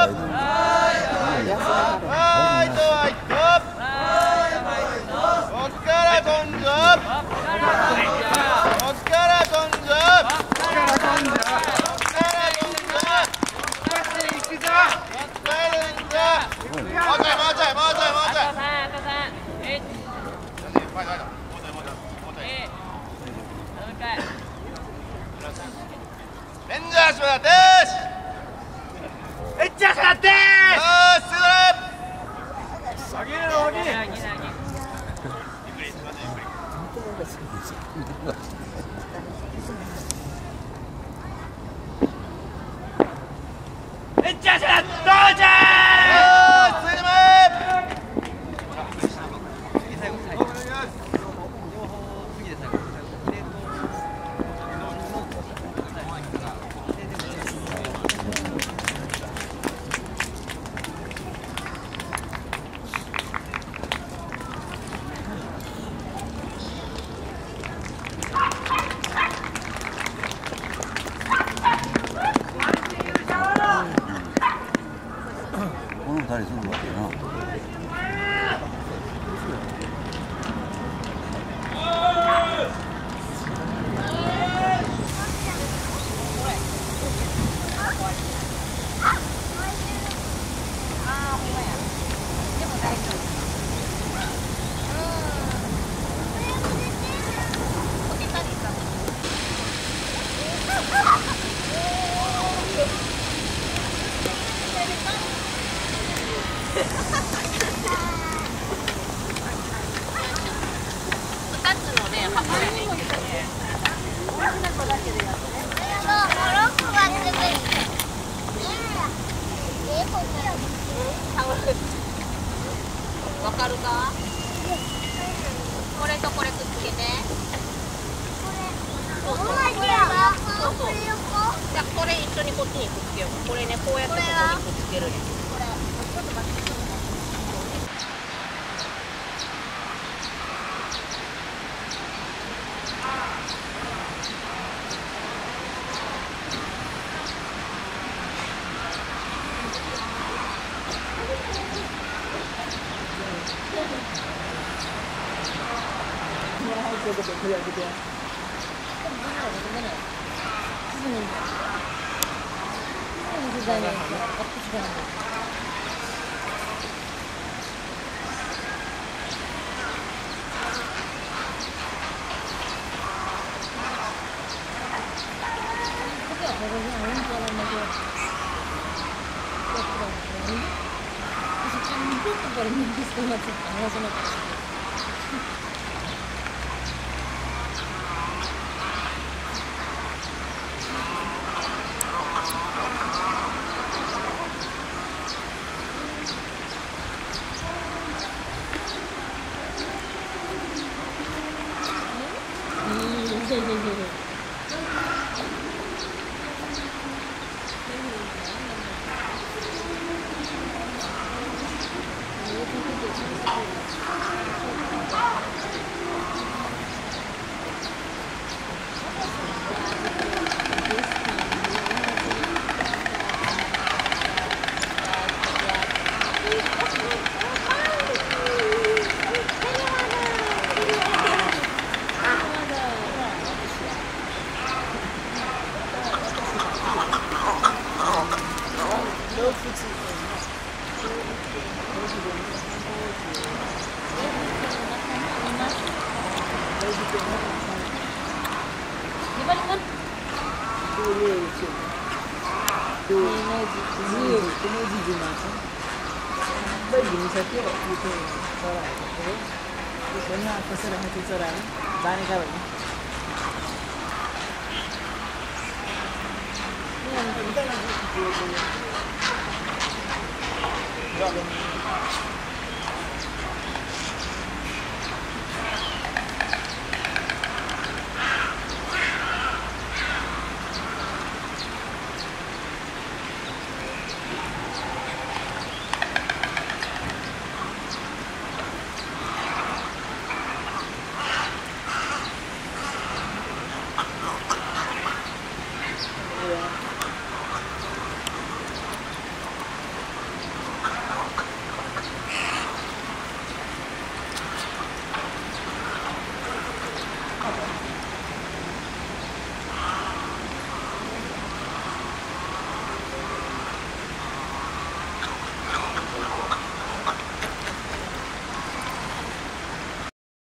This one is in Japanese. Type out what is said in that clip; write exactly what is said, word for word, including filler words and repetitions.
わかるか？これとこれくっつけて。そうそう。そうそう。じゃあこれ一緒にこっちにくっつけよう。これねこうやってここにくっつけるんや。これ。ちょっと待って。 这个可以这边。是在那个，不是这样的。这个那个让人做了那个，这个人，就是看你这个人是什么情况，什么感觉。对对对对。Dibalik kan? Dulu itu. Dulu ini ini di Jumatan. Bagi misalnya waktu itu orang itu, biasanya apa sih orang itu orang, banyak kali. Ini yang kita lagi itu.